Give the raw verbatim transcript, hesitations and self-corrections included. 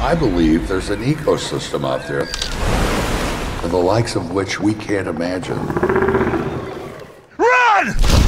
I believe there's an ecosystem out there, the likes of which we can't imagine. Run!